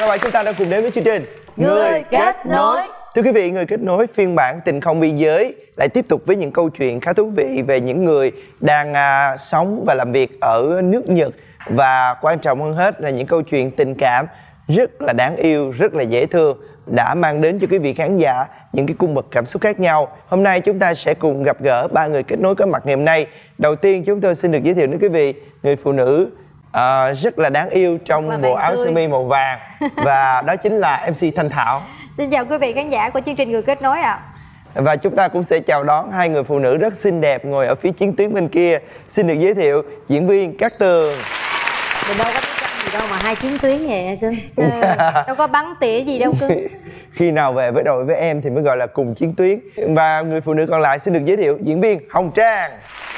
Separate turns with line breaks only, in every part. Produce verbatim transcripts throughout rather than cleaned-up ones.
chào bạn, chúng ta đã cùng đến với chương trình
Người kết nối.
Thưa quý vị, Người kết nối phiên bản tình không biên giới lại tiếp tục với những câu chuyện khá thú vị về những người đang à, sống và làm việc ở nước Nhật. Và quan trọng hơn hết là những câu chuyện tình cảm rất là đáng yêu, rất là dễ thương, đã mang đến cho quý vị khán giả những cái cung bậc cảm xúc khác nhau. Hôm nay chúng ta sẽ cùng gặp gỡ ba người kết nối có mặt ngày hôm nay. Đầu tiên chúng tôi xin được giới thiệu đến quý vị người phụ nữ à, rất là đáng yêu trong bộ áo sơ mi màu vàng, và đó chính là em xê Thanh Thảo.
Xin chào quý vị khán giả của chương trình Người kết nối ạ. À.
Và chúng ta cũng sẽ chào đón hai người phụ nữ rất xinh đẹp ngồi ở phía chiến tuyến bên kia. Xin được giới thiệu diễn viên Cát Tường.
Mình đâu có tiếng gì đâu mà hai chiến tuyến vậy cưng. Đâu có bắn tỉa gì đâu cưng.
Khi nào về với đội với em thì mới gọi là cùng chiến tuyến. Và người phụ nữ còn lại xin được giới thiệu diễn viên Hồng Trang.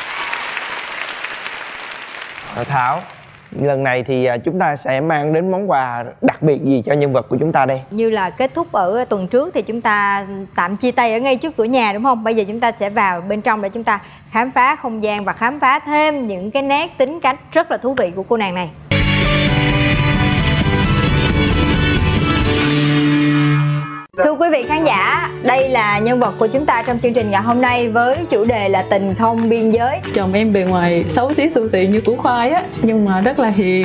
Thảo, lần này thì chúng ta sẽ mang đến món quà đặc biệt gì cho nhân vật của chúng ta đây?
Như là kết thúc ở tuần trước thì chúng ta tạm chia tay ở ngay trước cửa nhà đúng không? Bây giờ chúng ta sẽ vào bên trong để chúng ta khám phá không gian và khám phá thêm những cái nét tính cách rất là thú vị của cô nàng này. Thưa quý vị khán giả, đây là nhân vật của chúng ta trong chương trình ngày hôm nay với chủ đề là tình không biên giới.
Chồng em bề ngoài xấu xí xù xị như củ khoai á, nhưng mà rất là hiền.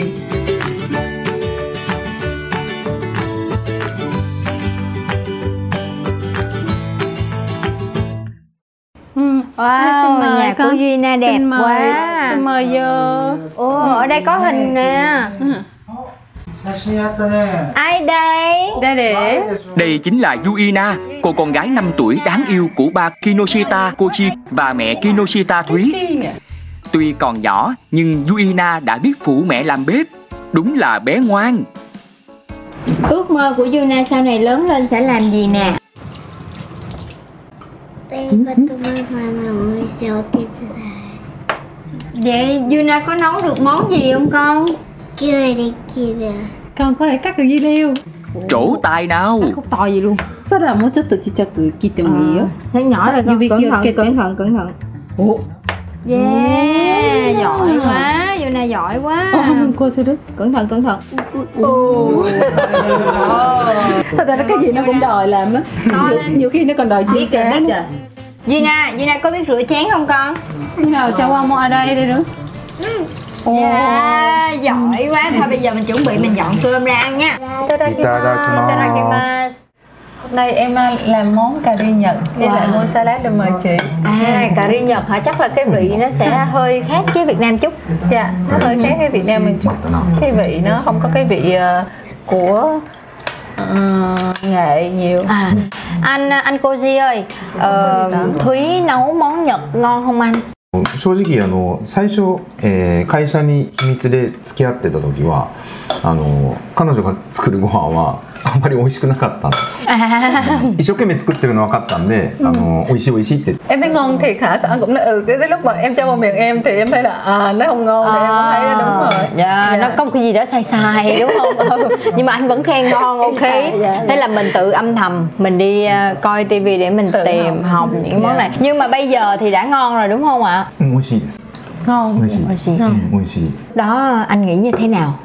Wow, xin mời nhà cô Gina đẹp
xin mời,
quá.
Xin mời vô.
Ồ, ở đây có hình nè. Ai đây?
Đây để.
Đây chính là Yuina, cô con gái năm tuổi đáng yêu của ba Kinoshita Koji và mẹ Kinoshita Thúy. Tuy còn nhỏ nhưng Yuina đã biết phụ mẹ làm bếp. Đúng là bé ngoan.
Ước mơ của Yuna sau này lớn lên sẽ làm gì nè? Vậy Yuna có nấu được món gì không con?
Con có thể cắt được dưa leo.
Trổ tài nào.
Không to gì luôn.
Rất là một chút chỉ cho cứ kỹ tầm gì á.
Thấy nhỏ là con cẩn thận, cẩn thận, cẩn thận.
Ủa.
Yeah, giỏi quá, Yuna giỏi quá.
Ồ, không, cô sẽ đức.
Cẩn thận, cẩn thận.
Ồ. Thật ra cái gì nó cũng đòi làm á. Nhiều khi nó còn đòi chiên cá.
Biết kìa. Yuna, Yuna có biết rửa chén không con?
Như nào cho qua mua ở đây đi nữa.
Yeah, giỏi quá. Thôi bây giờ mình chuẩn bị mình dọn cơm ra ăn nha. Itadakimasu.
Hôm nay em làm món cà ri Nhật với wow. lại mua salad để mời chị.
À, cà ri Nhật hả? Chắc là cái vị nó sẽ hơi khác với Việt Nam chút.
Dạ, nó hơi khác với Việt Nam mình chút. Cái vị nó không có cái vị uh, của uh, nghệ nhiều. À,
anh anh Koji ơi, uh, Thúy nấu món Nhật ngon không anh?
正直あの最初、えー、会社に秘密で付き合ってた時はあの彼女が作るご飯はあんまり美味しくなかった一生懸命作ってるの分かったんで、あの美味しい美味しいって
em thấy ngon thiệt hả? Sao anh cũng nói ừ, cái lúc mà em cho vào miệng em thì em thấy là à nó không ngon, à, em cũng thấy đúng rồi.
Dạ, dạ, nó có một cái gì đó sai sai đúng không? Ừ. Nhưng mà anh vẫn khen ngon, ok. Dạ, dạ. Thế là mình tự âm thầm mình đi uh, coi tivi để mình tự tìm học, học những dạ. món này. Nhưng mà bây giờ thì đã ngon rồi đúng không ạ?
美味しいです。
Ngon.
美味しい。美味しい。美味しい。
Đó anh nghĩ như thế nào?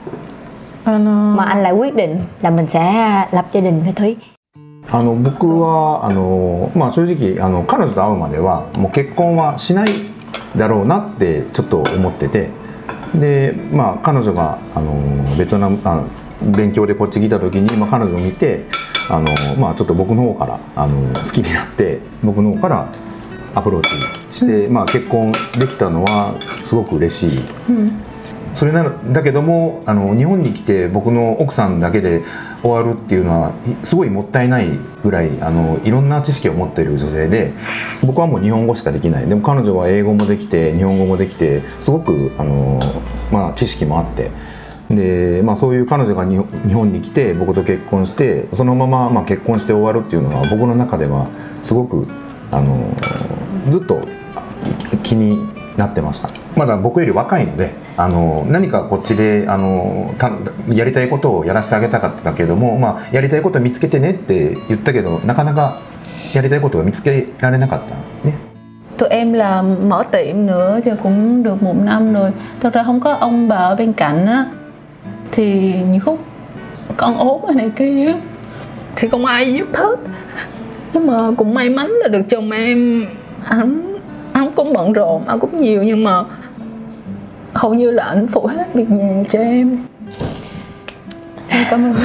Mà anh lại quyết định là mình sẽ lập gia đình với Thúy.
あの僕はあのまあ正直あの彼女と会うまではもう結婚はしないだろうなってちょっと思ってて、でまあ彼女があのベトナムあ勉強でこっち来た時にまあ彼女を見てあのまあちょっと僕の方からあの好きになって僕の方からアプローチして、うん、まあ結婚できたのはすごく嬉しい。うん、それなのだけどもあの日本に来て僕の奥さんだけで終わるっていうのはすごいもったいないぐらいあのいろんな知識を持っている女性で、僕はもう日本語しかできない。でも彼女は英語もできて日本語もできてすごくあの、まあ、知識もあって。でまあ、そういう彼女が日本に来て僕と結婚してそのまま、まあ、結婚して終わるっていうのは僕の中ではすごくあのずっと気になってました。まだ僕より若いのであの何かこっちであのたやりたいことをやらせてあげたかったけども、まあ、やりたいことを見つけてねって言ったけどなかなかやりたいことが見つけられなかったね。
Tụi em là mở tiệm nữa thì cũng được một năm rồi. Thật ra không có ông bà ở bên cạnh á thì nhiều khúc con ốm rồi này kia thì không ai giúp hết. Nhưng mà cũng may mắn là được chồng em, anh anh cũng bận rộn, anh cũng nhiều, nhưng mà hầu như là anh phụ hết việc nhà cho em. Em cảm ơn.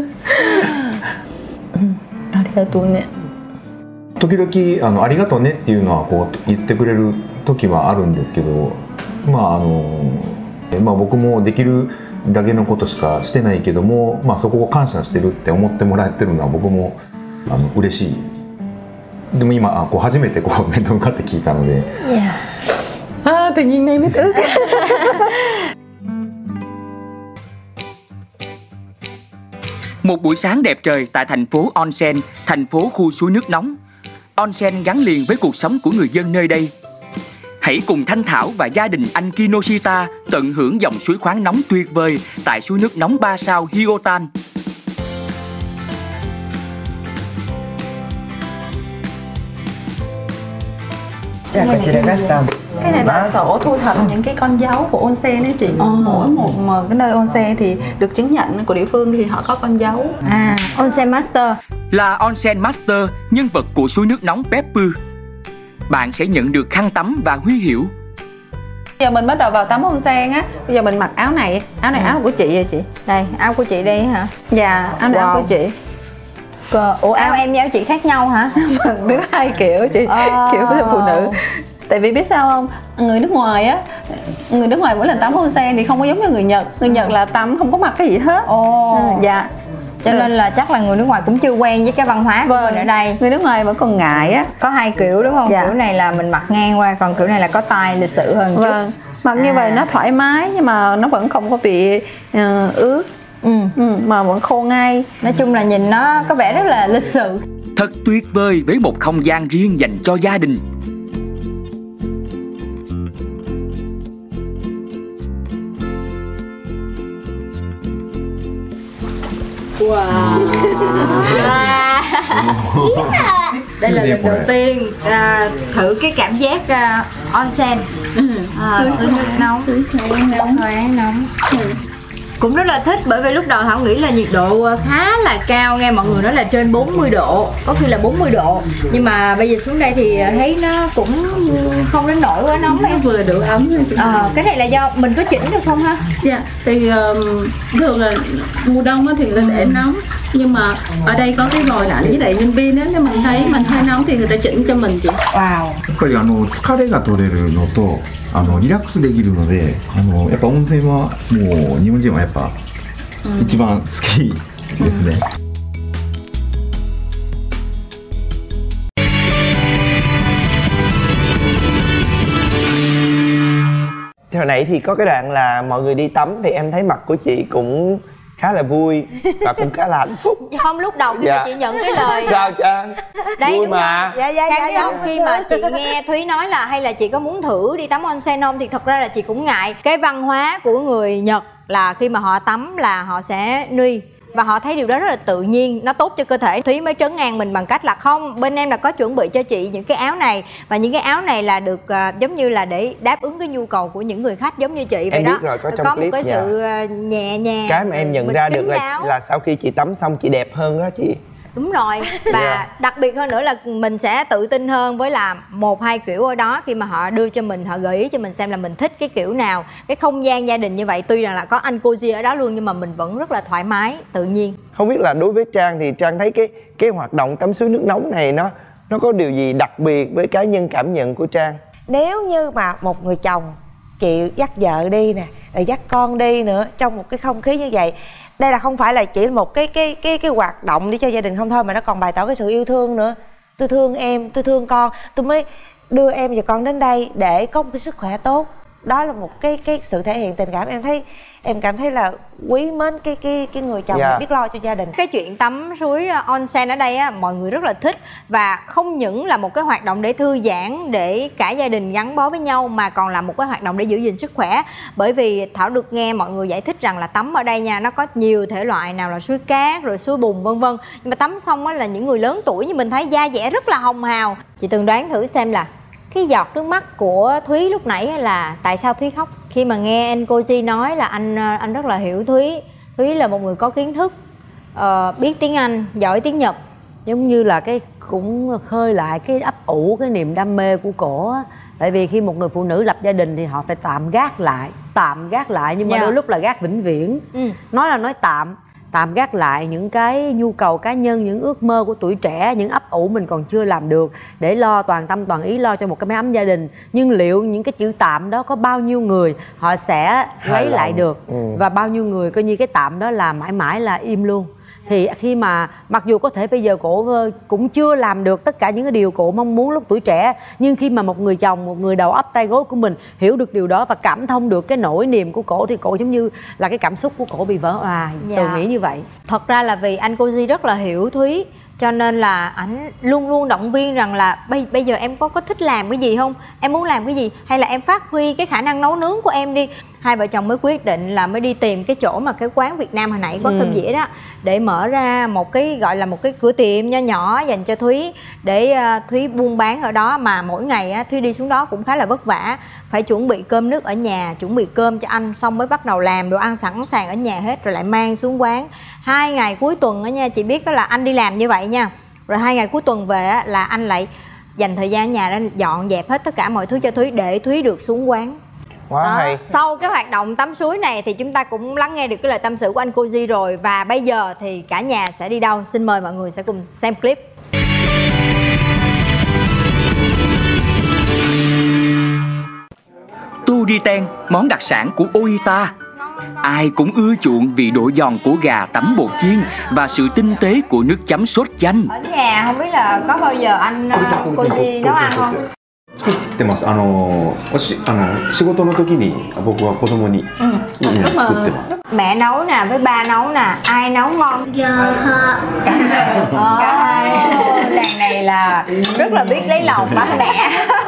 ありがとうね。
時々あのありがとうねっていうのはこう言ってくれる時はあるんですけど、まああのまあ僕もできるだけのことしかしてないけども、まあそこを感謝してるって思ってもらえてるのは僕もあの嬉しい。でも今こう初めてこう面と向かって聞いたので。
À, tự nhiên nay mới ước.
Một buổi sáng đẹp trời tại thành phố Onsen, thành phố khu suối nước nóng. Onsen gắn liền với cuộc sống của người dân nơi đây. Hãy cùng Thanh Thảo và gia đình anh Kinoshita tận hưởng dòng suối khoáng nóng tuyệt vời tại suối nước nóng ba sao Hyotan.
Cái này là sổ thu thập những cái con dấu của onsen đấy chị.
Ờ.
Mỗi một mà cái nơi onsen thì được chứng nhận của địa phương thì họ có con dấu.
À, Onsen Master.
Là Onsen Master, nhân vật của suối nước nóng Beppu. Bạn sẽ nhận được khăn tắm và huy hiệu.
Bây giờ mình bắt đầu vào tắm onsen á. Bây giờ mình mặc áo này. Áo này áo của chị vậy chị.
Đây, áo của chị đây hả?
Dạ, áo này
Wow.
áo của chị.
Cơ, ủa áo em với áo chị khác nhau hả?
Đứa hai kiểu chị.
Oh.
Kiểu của phụ nữ. Tại vì biết sao không? Người nước ngoài á, người nước ngoài mỗi lần tắm onsen thì không có giống như người Nhật. Người Nhật là tắm không có mặc cái gì hết.
Ồ.
Ừ, dạ.
Cho nên là chắc là người nước ngoài cũng chưa quen với cái văn hóa của
Vâng.
mình ở đây.
Người nước ngoài vẫn còn ngại á.
Có hai kiểu đúng không?
Dạ.
Kiểu này là mình mặc ngang qua, còn kiểu này là có tay lịch sự hơn
Vâng.
chút.
Mặc như
À.
vậy nó thoải mái nhưng mà nó vẫn không có bị uh, ướt.
Ừ.
Ừ, mà vẫn khô ngay.
Nói chung là nhìn nó có vẻ rất là lịch sự.
Thật tuyệt vời với một không gian riêng dành cho gia đình.
Wow. Đây là lần đầu tiên à, thử cái cảm giác à, onsen. À, suối nước nóng, khoáng nóng. Cũng rất là thích, bởi vì lúc đầu Thảo nghĩ là nhiệt độ khá là cao, nghe mọi người nói là trên bốn mươi độ, có khi là bốn mươi độ. Nhưng mà bây giờ xuống đây thì thấy nó cũng không đến nỗi quá nóng em.
Vừa đủ ấm thôi chị.
Ờ, cái này là do mình có chỉnh được không ha?
Dạ, thì um, thường là mùa đông á thì người ta để nóng. Nhưng mà ở đây có cái vòi lạnh với lại nhân viên á, nếu mình thấy mình hơi nóng thì người ta chỉnh cho mình chị.
Wow.
やっぱりあの疲れが取れるのとあのリラックスできるので、あのやっぱ温泉はもう日本人はやっぱ一番好きですね。
Hồi nãy thì có cái đoạn là mọi người đi tắm thì em thấy mặt của chị cũng khá là vui và cũng khá là hạnh phúc.
Không, lúc đầu khi
Dạ.
mà chị nhận cái lời
Sao Trang?
đây
Vui
đúng
mà.
rồi. Dạ, dạ, dạ, dạ. Khi mà chị nghe Thúy nói là hay là chị có muốn thử đi tắm onsen không thì thật ra là chị cũng ngại. Cái văn hóa của người Nhật là khi mà họ tắm là họ sẽ nuôi và họ thấy điều đó rất là tự nhiên, nó tốt cho cơ thể. Thúy mới trấn an mình bằng cách là không, bên em là có chuẩn bị cho chị những cái áo này, và những cái áo này là được uh, giống như là để đáp ứng cái nhu cầu của những người khách giống như chị vậy
Em
đó.
biết rồi, có trong
có
clip,
một cái
dạ.
sự uh, nhẹ nhàng.
Cái mà em nhận
mình
ra
kín
được là,
đáo.
là sau khi chị tắm xong chị đẹp hơn đó chị.
Đúng rồi, và
Yeah.
đặc biệt hơn nữa là mình sẽ tự tin hơn với làm một hai kiểu ở đó. Khi mà họ đưa cho mình, họ gợi ý cho mình xem là mình thích cái kiểu nào. Cái không gian gia đình như vậy, tuy rằng là có anh Koji ở đó luôn, nhưng mà mình vẫn rất là thoải mái, tự nhiên.
Không biết là đối với Trang thì Trang thấy cái cái hoạt động tắm suối nước nóng này nó nó có điều gì đặc biệt với cá nhân cảm nhận của Trang?
Nếu như mà một người chồng chịu dắt vợ đi nè, rồi dắt con đi nữa trong một cái không khí như vậy, đây là không phải là chỉ một cái cái cái cái hoạt động để cho gia đình không thôi, mà nó còn bày tỏ cái sự yêu thương nữa. Tôi thương em, tôi thương con, tôi mới đưa em và con đến đây để có một cái sức khỏe tốt. Đó là một cái cái sự thể hiện tình cảm. Em thấy em cảm thấy là quý mến cái cái cái người chồng
Dạ.
yeah. biết lo cho gia đình.
Cái chuyện tắm suối onsen ở đây á, mọi người rất là thích. Và không những là một cái hoạt động để thư giãn, để cả gia đình gắn bó với nhau, mà còn là một cái hoạt động để giữ gìn sức khỏe. Bởi vì Thảo được nghe mọi người giải thích rằng là tắm ở đây nha, nó có nhiều thể loại, nào là suối cát, rồi suối bùn vân vân. Nhưng mà tắm xong á là những người lớn tuổi như mình thấy da dẻ rất là hồng hào. Chị từng đoán thử xem là cái giọt nước mắt của Thúy lúc nãy là tại sao Thúy khóc? Khi mà nghe anh Koji nói là anh anh rất là hiểu Thúy, Thúy là một người có kiến thức, uh, biết tiếng Anh, giỏi tiếng Nhật.
Giống như là cái cũng khơi lại cái ấp ủ cái niềm đam mê của cổ á. Tại vì khi một người phụ nữ lập gia đình thì họ phải tạm gác lại, tạm gác lại nhưng mà
Dạ.
đôi lúc là gác vĩnh viễn.
Ừ.
Nói là nói tạm, tạm gác lại những cái nhu cầu cá nhân, những ước mơ của tuổi trẻ, những ấp ủ mình còn chưa làm được để lo toàn tâm toàn ý lo cho một cái mái ấm gia đình. Nhưng liệu những cái chữ tạm đó có bao nhiêu người họ sẽ lấy lại được,
Ừ.
và bao nhiêu người coi như cái tạm đó là mãi mãi là im luôn. Thì khi mà mặc dù có thể bây giờ cổ cũng chưa làm được tất cả những cái điều cổ mong muốn lúc tuổi trẻ, nhưng khi mà một người chồng, một người đầu óc tay gối của mình hiểu được điều đó và cảm thông được cái nỗi niềm của cổ thì cổ giống như là cái cảm xúc của cổ bị vỡ òa.
Dạ.
Tôi nghĩ như vậy.
Thật ra là vì anh Koji rất là hiểu Thúy, cho nên là ảnh luôn luôn động viên rằng là bây bây giờ em có có thích làm cái gì không, em muốn làm cái gì, hay là em phát huy cái khả năng nấu nướng của em đi. Hai vợ chồng mới quyết định là mới đi tìm cái chỗ mà cái quán Việt Nam hồi nãy quán
Ừ.
cơm dĩa đó, để mở ra một cái gọi là một cái cửa tiệm nho nhỏ dành cho Thúy, để uh, Thúy buôn bán ở đó. Mà mỗi ngày á, Thúy đi xuống đó cũng khá là vất vả, phải chuẩn bị cơm nước ở nhà, chuẩn bị cơm cho anh, xong mới bắt đầu làm đồ ăn sẵn sàng ở nhà hết rồi lại mang xuống quán. Hai ngày cuối tuần đó nha, chị biết đó là anh đi làm như vậy nha, rồi hai ngày cuối tuần về á, là anh lại dành thời gian ở nhà để dọn dẹp hết tất cả mọi thứ cho Thúy để Thúy được xuống quán.
Quá
Đó.
hay.
Sau cái hoạt động tắm suối này thì chúng ta cũng lắng nghe được cái lời tâm sự của anh Koji rồi. Và bây giờ thì cả nhà sẽ đi đâu? Xin mời mọi người sẽ cùng xem clip.
Tu đi ten, món đặc sản của Oita. Ai cũng ưa chuộng vị độ giòn của gà tắm bột chiên và sự tinh tế của nước chấm sốt chanh.
Ở nhà không biết là có bao giờ anh uh, Koji nấu ăn không?
作ってます。あのおしあの仕事の時に僕は子供に、うん、作ってます。
Mẹ nấu nè, với ba nấu nè, ai nấu ngon? Cả hai. Đàn này là rất là biết lấy lòng ba mẹ.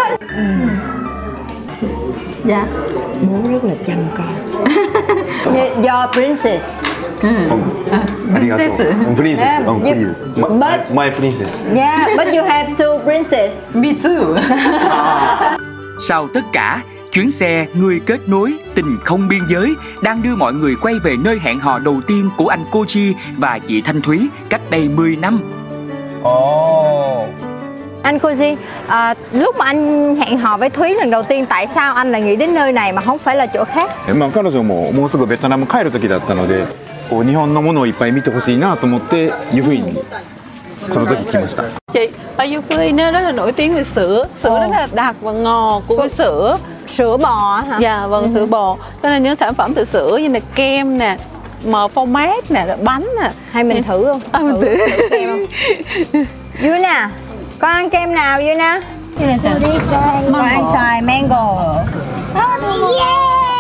Dạ. Bố rất là chăm con.
Your princess.
ありがとう。プリンセス。うんプリンセス。ま
But-
My princess.
Yeah, but you have two princess.
Me too.
Sau tất cả, chuyến xe Người kết nối tình không biên giới đang đưa mọi người quay về nơi hẹn hò đầu tiên của anh Koji và chị Thanh Thúy cách đây mười năm.
Ồ.
Anh Koji, à, lúc mà anh hẹn hò với Thúy lần đầu tiên, tại sao anh lại nghĩ đến nơi này mà không phải là chỗ khác?
まあ彼女ももうすぐベトナム帰る時だったので、こう日本のものをいっぱい見てほしいなと思って湯布院にその時来ました。
Chị, ở U P I nó rất là nổi tiếng về sữa. Sữa rất là đặc và ngọt của cái sữa.
Sữa bò hả?
Dạ, vâng, sữa bò. Cho nên những sản phẩm từ sữa như là kem nè, mờ phô mát nè, rồi bánh nè.
Hay mình thử không?
À, mình thử.
Kem không? Yuna, con ăn kem nào Yuna?
Như là chả
Con ăn xoài mango. Yeah!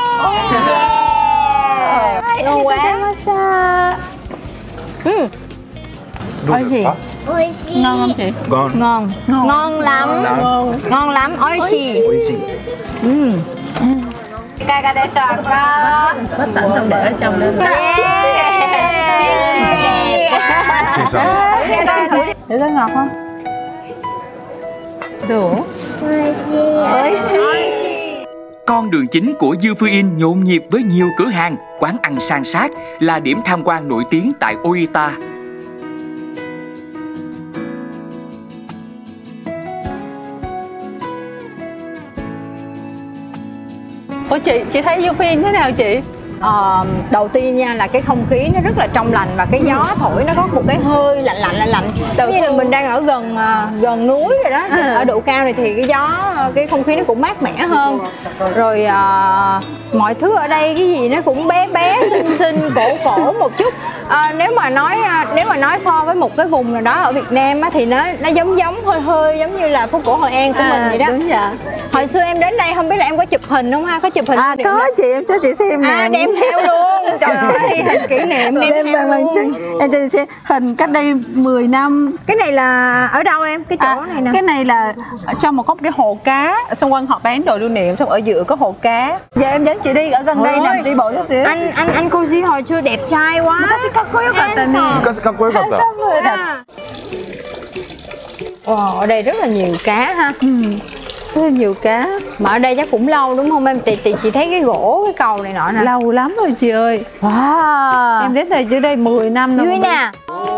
Ngon quá. Ừ. Ôi gì?
ngon không chị?
Ngon.
Ngon. Ngon lắm.
Ngon.
Ngon lắm. Oishi.
Oishi.
Ừ. Caca de chocolate.
Bát sẵn xong để ở trong đó.
Thử có ngọt không?
Đủ.
Con đường chính của Dư Phu In nhộn nhịp với nhiều cửa hàng, quán ăn san sát là điểm tham quan nổi tiếng tại Oita.
Ủa chị, chị thấy U P I thế nào chị?
Ờ, đầu tiên nha là cái không khí nó rất là trong lành, và cái gió thổi nó có một cái hơi lạnh lạnh lạnh lạnh giống như là mình đang ở gần à, gần núi rồi đó.
À.
Ở độ cao này thì cái gió, cái không khí nó cũng mát mẻ hơn. Rồi à, mọi thứ ở đây cái gì nó cũng bé bé xinh xinh cổ cổ một chút. À, nếu mà nói nếu mà nói so với một cái vùng nào đó ở Việt Nam á, thì nó nó giống giống hơi hơi giống như là phố cổ Hội An của mình vậy đó.
Đúng dạ.
Hồi xưa em đến đây không biết là em có chụp hình không ha? Có chụp hình
À
kỷ
có
niệm
chị, em cho chị xem nè.
À, đem theo luôn. Trời ơi, hình kỷ niệm đem
Em
theo
bằng bằng
luôn.
chứng. Em cho chị xem hình cách đây mười năm.
Cái này là ở đâu em? Cái chỗ
À,
này nè.
cái này là ở trong một có một cái hồ cá, ở xung quanh họ bán đồ lưu niệm, xong ở giữa có hồ cá. Giờ em dẫn chị đi ở gần đây
Ôi,
nè, đi bộ chút xíu.
Anh anh anh Koji hồi xưa đẹp trai quá.
昔かっこよかったね。
昔かっこよかった。
À. Wow, ở đây rất là nhiều cá ha.
Ừ. rất là nhiều cá.
Mà ở đây chắc cũng lâu đúng không em? Chị, chị, chị thấy cái gỗ, cái cầu này nọ nè.
Lâu lắm rồi chị ơi.
Wow.
Em đến đây trước đây mười năm rồi.
Vui nè.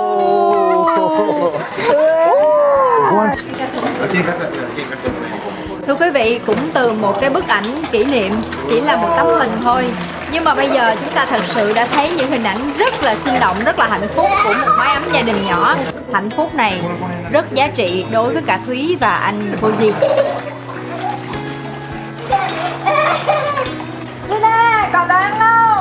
Thưa quý vị, cũng từ một cái bức ảnh kỷ niệm, chỉ là một tấm hình thôi, nhưng mà bây giờ chúng ta thật sự đã thấy những hình ảnh rất là sinh động, rất là hạnh phúc của một mái ấm gia đình nhỏ. Hạnh phúc này rất giá trị đối với cả Thúy và anh Koji. Luna, còn đồ ăn không?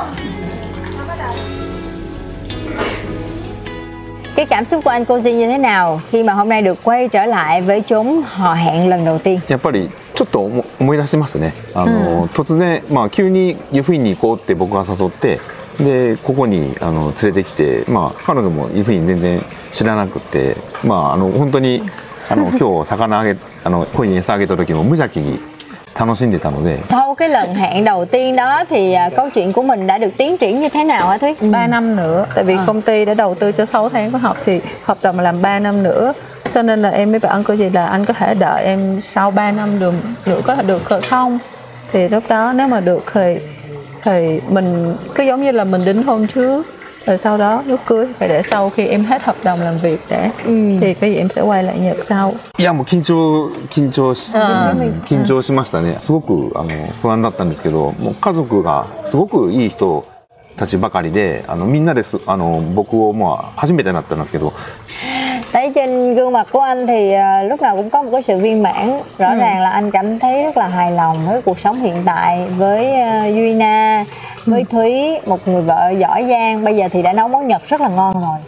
Cái cảm xúc của anh Koji như thế nào khi mà hôm nay được quay trở lại với chốn hò hẹn lần đầu tiên?
やっぱりちょっと思い出しますね。あの、突然まあ急に湯布院に行こうって僕が誘って、でここにあの連れてきて、まあ彼女も湯布院全然知らなくて、まああの本当にあの今日魚あげあの鯉に餌あげた時も無邪気に楽しんでたので。
Sau cái lần hẹn đầu tiên đó thì uh, câu chuyện của mình đã được tiến triển như thế nào hả Thúy?
ba năm nữa, tại vì à. công ty đã đầu tư cho sáu tháng khóa học thì hợp đồng làm ba năm nữa. Cho nên là em mới bảo anh cô gì là anh có thể đợi em sau ba năm được nữa có được không? Thì lúc đó nếu mà được thì thì mình cứ giống như là mình đính hôn trước, rồi sau đó lúc cưới phải để sau khi em hết hợp đồng làm việc để ừ. thì cái gì em sẽ quay lại Nhật sau.
いやもう緊張緊張し緊張しましたね。すごくあの不安だったんですけど、もう家族がすごくいい人たちばかりで、あのみんなですあの僕をまあ初めてなったんですけど。
Thấy trên gương mặt của anh thì uh, lúc nào cũng có một cái sự viên mãn. Rõ ừ. ràng là anh cảm thấy rất là hài lòng với cuộc sống hiện tại, với uh, Yuina, với ừ. Thúy, một người vợ giỏi giang. Bây giờ thì đã nấu món Nhật rất là ngon rồi.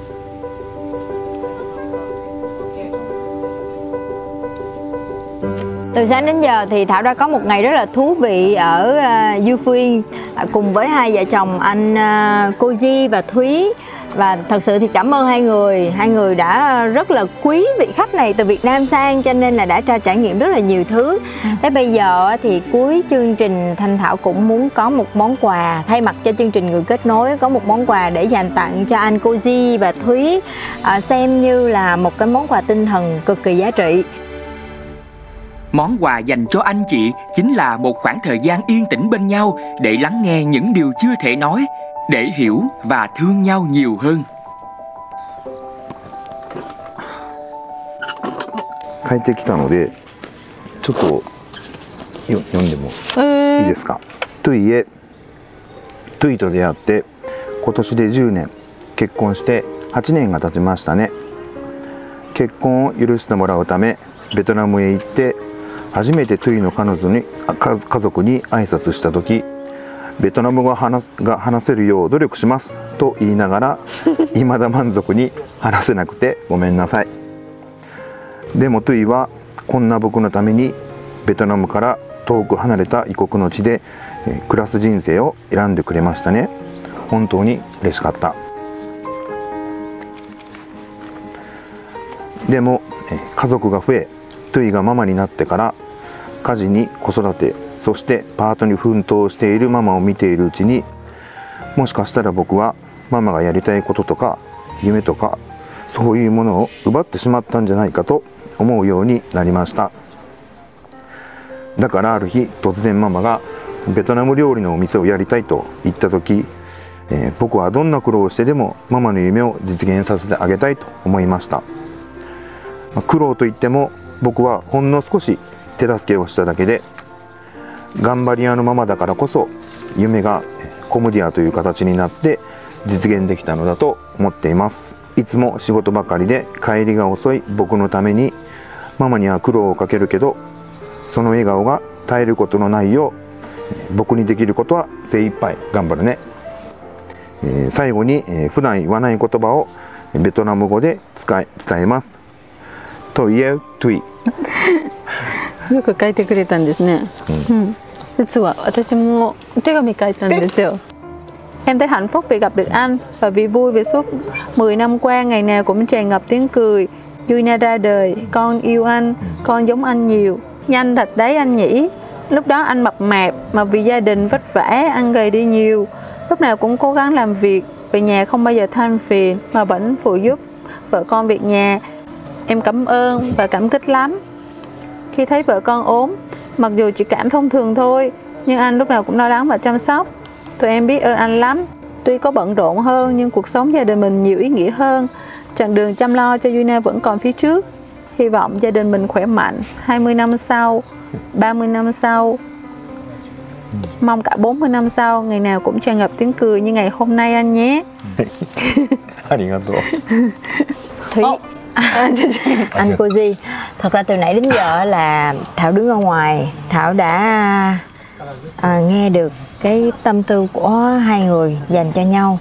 Từ sáng đến giờ thì Thảo đã có một ngày rất là thú vị ở uh, Yu Phương uh, cùng với hai vợ chồng anh uh, Koji và Thúy. Và thật sự thì cảm ơn hai người, hai người đã rất là quý vị khách này từ Việt Nam sang, cho nên là đã cho trải nghiệm rất là nhiều thứ. Thế bây giờ thì cuối chương trình Thanh Thảo cũng muốn có một món quà, thay mặt cho chương trình Người Kết Nối có một món quà để dành tặng cho anh Koji và Thúy, à, xem như là một cái món quà tinh thần cực kỳ giá trị.
Món quà dành cho anh chị chính là một khoảng thời gian yên tĩnh bên nhau để lắng nghe những điều chưa thể nói, để hiểu và thương nhau nhiều hơn.
帰ってきたのでちょっと読んでもいいですか。トゥイへ、トゥイと出会って今年でじゅうねん、結婚してはちねんが経ちましたね。結婚を許してもらうためベトナムへ行って初めてトゥイの彼女に家族に挨拶した時、ベトナム語が話が話せるよう努力しますと言いながら未だ満足に話せなくてごめんなさい。でもトゥイはこんな僕のためにベトナムから遠く離れた異国の地で暮らす人生を選んでくれましたね。本当に嬉しかった。でも家族が増え、トゥイがママになってから家事に子育て、そしてパートに奮闘しているママを見ているうちに、もしかしたら僕はママがやりたいこととか夢とかそういうものを奪ってしまったんじゃないかと思うようになりました。だからある日突然ママがベトナム料理のお店をやりたいと言った時、えー、僕はどんな苦労をしてでもママの夢を実現させてあげたいと思いました。まあ、苦労といっても僕はほんの少し手助けをしただけで、頑張り屋のママだからこそ夢がコムディアという形になって実現できたのだと思っています。いつも仕事ばかりで帰りが遅い僕のためにママには苦労をかけるけど、その笑顔が絶えることのないよう僕にできることは精一杯頑張るね。えー、最後に、えー、普段言わない言葉をベトナム語で使い伝えます。トイエウトゥイ。
よく書いてくれたんですね。うん、実は私も手紙書いたんですよ。Em thấy hạnh phúc vì gặp được anh và vì vui vì suốt mười năm qua ngày nào cũng tràn ngập tiếng cười. Yuina ra đời, con yêu anh, con giống anh nhiều. Nhanh thật đấy anh nhỉ. Lúc đó anh mập mạp mà vì gia đình vất vả ăn gầy đi nhiều. Lúc nào cũng cố gắng làm việc, về nhà không bao giờ than phiền mà vẫn phụ giúp vợ con việc nhà. Em cảm ơn và cảm kích lắm. khi thấy vợ con ốm. Mặc dù chỉ cảm thông thường thôi, nhưng anh lúc nào cũng lo lắng và chăm sóc. Tụi em biết ơn anh lắm. Tuy có bận rộn hơn nhưng cuộc sống gia đình mình nhiều ý nghĩa hơn. Chặng đường chăm lo cho Duy Na vẫn còn phía trước. Hy vọng gia đình mình khỏe mạnh hai mươi năm sau, ba mươi năm sau, mong cả bốn mươi năm sau ngày nào cũng tràn ngập tiếng cười như ngày hôm nay anh nhé.
Thúy, anh cô Di, thật ra từ nãy đến giờ là Thảo đứng ở ngoài, Thảo đã à, nghe được cái tâm tư của hai người dành cho nhau.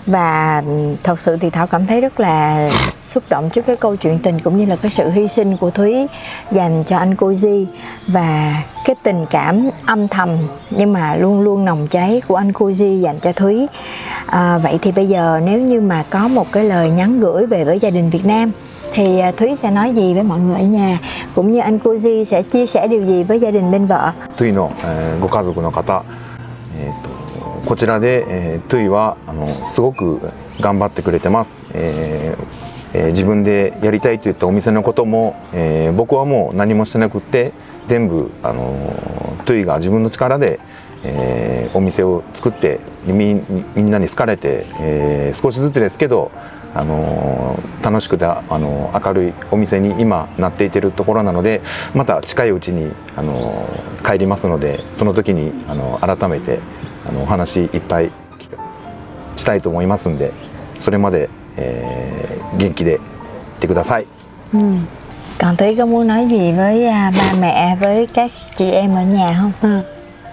Và thật sự thì Thảo cảm thấy rất là xúc động trước cái câu chuyện tình cũng như là cái sự hy sinh của Thúy dành cho anh cô Di, và cái tình cảm âm thầm nhưng mà luôn luôn nồng cháy của anh cô Di dành cho Thúy. À, vậy thì bây giờ nếu như mà có một cái lời nhắn gửi về với gia đình Việt Nam thì Thúy sẽ nói gì với mọi người ở nhà, cũng như anh cô Di sẽ chia sẻ điều gì với gia đình bên vợ?
Thúyのご家族の方、えーとこちらで、えー、トゥイはあのすごく頑張ってくれてます、えーえー、自分でやりたいと言ったお店のことも、えー、僕はもう何もしてなくって全部あのトゥイが自分の力で、えー、お店を作ってみ, みんなに好かれて、えー、少しずつですけどあの楽しくてあの明るいお店に今なっていてるところなので、また近いうちにあの帰りますので、その時にあの改めてあのお話いっぱいしたいと思いますんで、それまで、えー、元気でいってください.
Ừ. Còn Thúy có muốn nói gì với uh, ba mẹ, với các chị em ở nhà không?
À.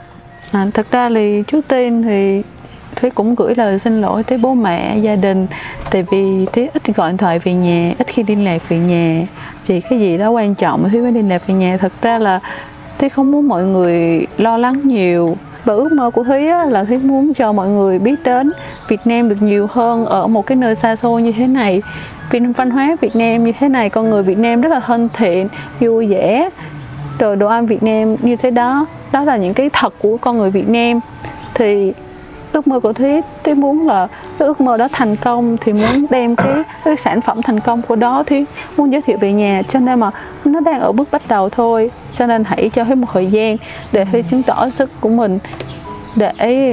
À, thật ra thì trước tiên thì Thúy cũng gửi lời xin lỗi tới bố mẹ, gia đình. Tại vì Thúy ít gọi điện thoại về nhà, ít khi liên lạc về nhà. Chỉ cái gì đó quan trọng Thúy mới liên lạc về nhà. Thật ra là Thúy không muốn mọi người lo lắng nhiều. Và ước mơ của Thúy á, là Thúy muốn cho mọi người biết đến Việt Nam được nhiều hơn ở một cái nơi xa xôi như thế này. Vì văn hóa Việt Nam như thế này, con người Việt Nam rất là thân thiện, vui vẻ. Rồi đồ ăn Việt Nam như thế đó, đó là những cái thật của con người Việt Nam. Thì ước mơ của Thúy, Thúy muốn là cái ước mơ đó thành công thì muốn đem cái, cái sản phẩm thành công của đó Thúy muốn giới thiệu về nhà. Cho nên mà nó đang ở bước bắt đầu thôi. Cho nên hãy cho Thúy một thời gian để Thúy chứng tỏ sức của mình, để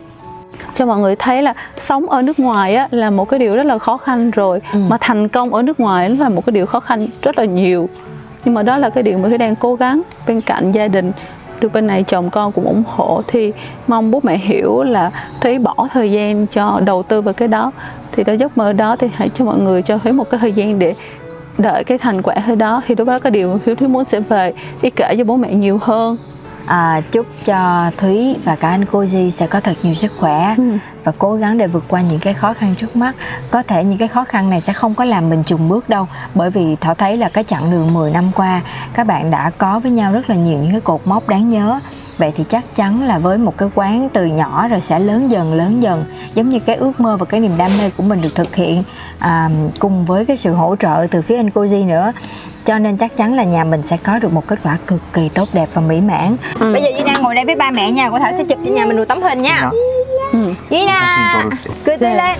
cho mọi người thấy là sống ở nước ngoài á, là một cái điều rất là khó khăn rồi. Ừ. Mà thành công ở nước ngoài là một cái điều khó khăn rất là nhiều. Nhưng mà đó là cái điều mà Thúy đang cố gắng. Bên cạnh gia đình, được bên này chồng con cũng ủng hộ, thì mong bố mẹ hiểu là Thúy bỏ thời gian cho đầu tư vào cái đó. Thì cái giấc mơ đó thì hãy cho mọi người cho Thúy một cái thời gian để đợi cái thành quả thôi đó. Thì lúc đó cái điều Thúy Thúy muốn sẽ về đi kể cho bố mẹ nhiều hơn.
À, chúc cho Thúy và cả anh cô Di sẽ có thật nhiều sức khỏe. Ừ. Và cố gắng để vượt qua những cái khó khăn trước mắt. Có thể những cái khó khăn này sẽ không có làm mình chùn bước đâu, bởi vì Thảo thấy là cái chặng đường mười năm qua các bạn đã có với nhau rất là nhiều những cái cột mốc đáng nhớ. Vậy thì chắc chắn là với một cái quán từ nhỏ rồi sẽ lớn dần lớn dần, giống như cái ước mơ và cái niềm đam mê của mình được thực hiện, à, cùng với cái sự hỗ trợ từ phía anh cô Di nữa. Cho nên chắc chắn là nhà mình sẽ có được một kết quả cực kỳ tốt đẹp và mỹ mãn. Ừ. Bây giờ Duy Na ngồi đây với ba mẹ nha, của Thảo sẽ chụp cho nhà mình một tấm hình nha. Ừ. Duy Na cười tươi lên.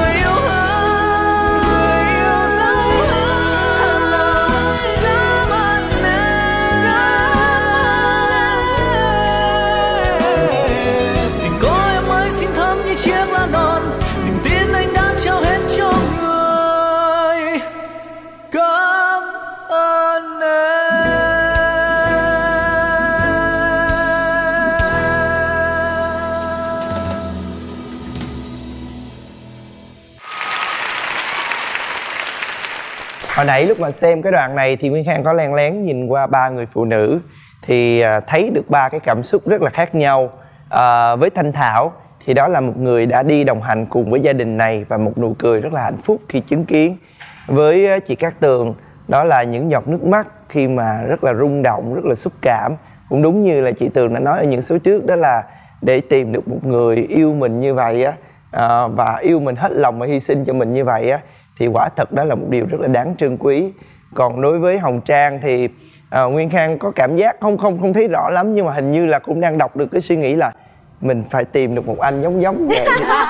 Hồi nãy lúc mà xem cái đoạn này thì Nguyên Khang có len lén nhìn qua ba người phụ nữ thì thấy được ba cái cảm xúc rất là khác nhau. À, với Thanh Thảo thì đó là một người đã đi đồng hành cùng với gia đình này và một nụ cười rất là hạnh phúc khi chứng kiến. Với chị Cát Tường đó là những giọt nước mắt khi mà rất là rung động, rất là xúc cảm. Cũng đúng như là chị Tường đã nói ở những số trước, đó là để tìm được một người yêu mình như vậy á, à, và yêu mình hết lòng và hy sinh cho mình như vậy á, thì quả thật đó là một điều rất là đáng trân quý. Còn đối với Hồng Trang thì à, Nguyên Khang có cảm giác không không không thấy rõ lắm, nhưng mà hình như là cũng đang đọc được cái suy nghĩ là mình phải tìm được một anh giống giống vậy.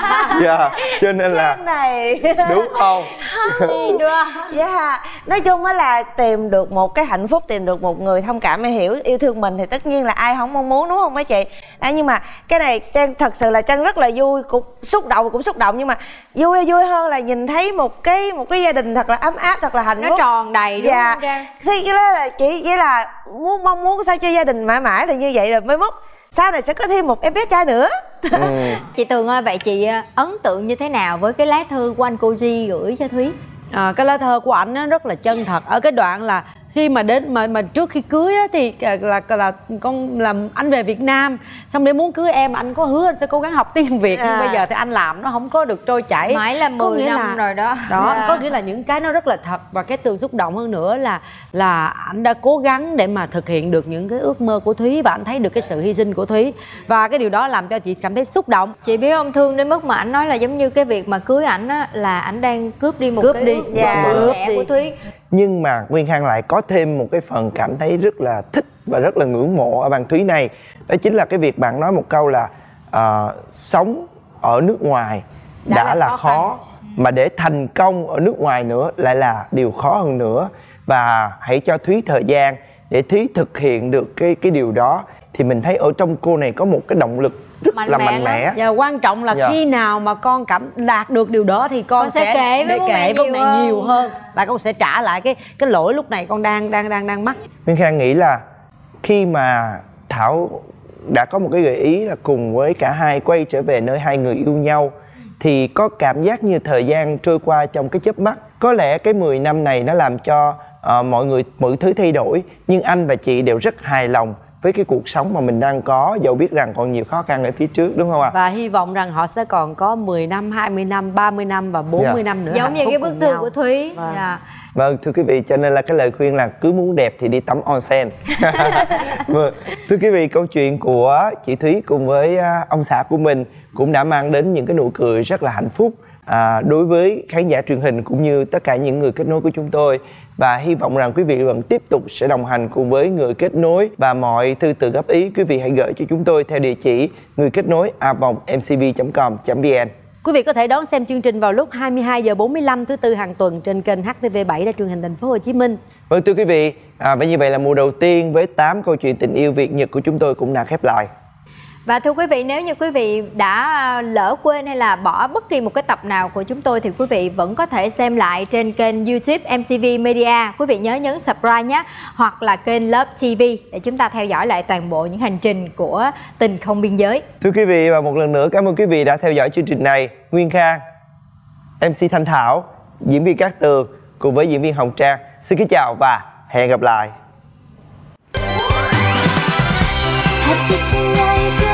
Dạ, cho nên là
cái này
đúng không?
Gì nữa?
Dạ, nói chung á là tìm được một cái hạnh phúc, tìm được một người thông cảm, hiểu, yêu thương mình thì tất nhiên là ai không mong muốn, đúng không mấy chị? Đó, nhưng mà cái này Trang thật sự là Trang rất là vui, cũng xúc động cũng xúc động, nhưng mà vui vui hơn là nhìn thấy một cái một cái gia đình thật là ấm áp, thật là hạnh phúc,
Nó tròn đầy đúng
dạ.
không Trang?
Thì cái đó là chỉ chỉ là muốn mong muốn sao cho gia đình mãi mãi là như vậy, rồi mới mốt sau này sẽ có thêm một em bé trai nữa.
Ừ.
Chị Tường ơi, vậy chị ấn tượng như thế nào với cái lá thư của anh Koji gửi cho Thúy?
À, cái lá thơ của ảnh nó rất là chân thật ở cái đoạn là khi mà đến mà mà trước khi cưới á, thì là, là là con làm anh về Việt Nam xong để muốn cưới em, anh có hứa anh sẽ cố gắng học tiếng Việt,
à.
nhưng bây giờ thì anh làm nó không có được trôi chảy,
Mãi là
Có
mười
nghĩa
năm rồi đó.
Đó,
À.
có nghĩa là những cái nó rất là thật, và cái Tường xúc động hơn nữa là là anh đã cố gắng để mà thực hiện được những cái ước mơ của Thúy, và anh thấy được cái sự hy sinh của Thúy, và cái điều đó làm cho chị cảm thấy xúc động.
Chị biết không, thương đến mức mà ảnh nói là giống như cái việc mà cưới ảnh á là ảnh đang cướp đi một
Cướp
cái
đi.
ước
Dạ.
mơ
Cướp
trẻ
đi.
của Thúy.
Nhưng mà Nguyên Khang lại có thêm một cái phần cảm thấy rất là thích và rất là ngưỡng mộ ở bạn Thúy này. Đó chính là cái việc bạn nói một câu là uh, sống ở nước ngoài đã,
Đã
đã
là
là
khó
khó, mà để thành công ở nước ngoài nữa lại là điều khó hơn nữa. Và hãy cho Thúy thời gian để Thúy thực hiện được cái cái điều đó, thì mình thấy ở trong cô này có một cái động lực rất
Mạnh
là
mẽ
mạnh
lắm.
mẽ.
Và quan trọng là
Dạ.
khi nào mà con cảm đạt được điều đó thì con,
Con sẽ kể với
để
bố
kể
mẹ
với
nhiều
mẹ
hơn.
nhiều hơn, là con sẽ trả lại cái cái lỗi lúc này con đang đang đang đang mắc.
Nguyên Khang nghĩ là khi mà Thảo đã có một cái gợi ý là cùng với cả hai quay trở về nơi hai người yêu nhau, thì có cảm giác như thời gian trôi qua trong cái chớp mắt. Có lẽ cái mười năm này nó làm cho uh, mọi người mọi thứ thay đổi, nhưng anh và chị đều rất hài lòng với cái cuộc sống mà mình đang có, dẫu biết rằng còn nhiều khó khăn ở phía trước, đúng không ạ?
Và hy vọng rằng họ sẽ còn có mười năm, hai mươi năm, ba mươi năm và bốn mươi
Dạ.
năm nữa
Giống
hạnh
như
phúc
cái bức
cùng
thư
nhau.
của Thúy.
Vâng.
Dạ.
Vâng, thưa quý vị, cho nên là cái lời khuyên là cứ muốn đẹp thì đi tắm onsen. Vâng, thưa quý vị, câu chuyện của chị Thúy cùng với à, ông xã của mình cũng đã mang đến những cái nụ cười rất là hạnh phúc à, đối với khán giả truyền hình cũng như tất cả những người kết nối của chúng tôi. Và hy vọng rằng quý vị vẫn tiếp tục sẽ đồng hành cùng với Người Kết Nối, và mọi thư từ góp ý quý vị hãy gửi cho chúng tôi theo địa chỉ người kết nối a vòng em xê vê chấm com chấm vn.
Quý vị có thể đón xem chương trình vào lúc hai mươi hai giờ bốn mươi lăm thứ tư hàng tuần trên kênh hát tê vê bảy Đài truyền hình Thành phố Hồ Chí Minh.
Vâng, thưa quý vị, à, và như vậy là mùa đầu tiên với tám câu chuyện tình yêu Việt Nhật của chúng tôi cũng đã khép lại.
Và thưa quý vị, nếu như quý vị đã lỡ quên hay là bỏ bất kỳ một cái tập nào của chúng tôi thì quý vị vẫn có thể xem lại trên kênh YouTube em xê vê Media. Quý vị nhớ nhấn subscribe nhé, hoặc là kênh Love ti vi để chúng ta theo dõi lại toàn bộ những hành trình của Tình Không Biên Giới.
Thưa quý vị, và một lần nữa cảm ơn quý vị đã theo dõi chương trình này. Nguyên Khang, em xê Thanh Thảo, diễn viên Cát Tường cùng với diễn viên Hồng Trang xin kính chào và hẹn gặp lại.
私が行く